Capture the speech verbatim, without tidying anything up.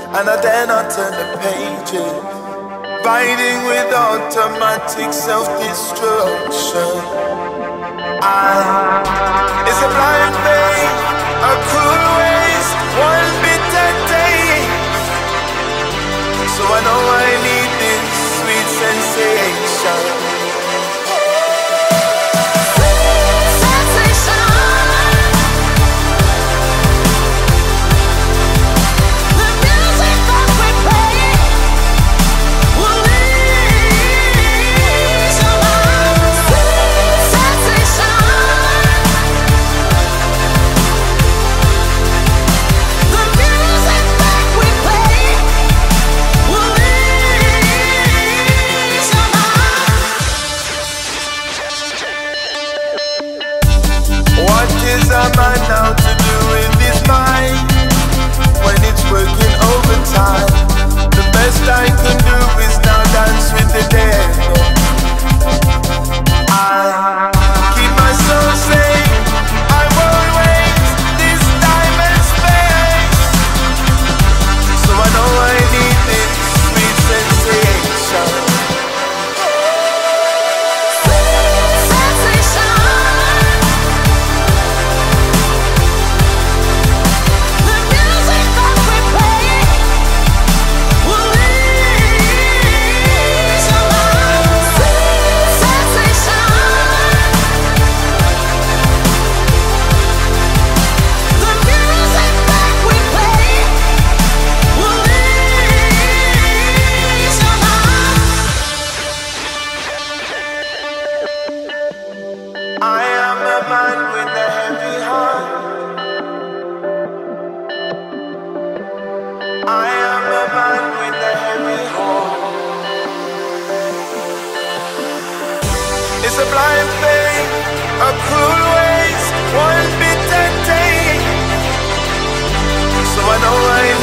and I dare not turn the pages. Riding with automatic self-destruction. I It's a blind faith, a cruel waste, one bitter day. So I know I need this sweet sensation. A man now to do with his mind when it's working overtime. The best I can do is now dance with the dead. I keep my soul safe. I won't waste this time and space. So I know I need this sweet sensation. It's a blind faith, a cruel waste, one bitter day. So I know I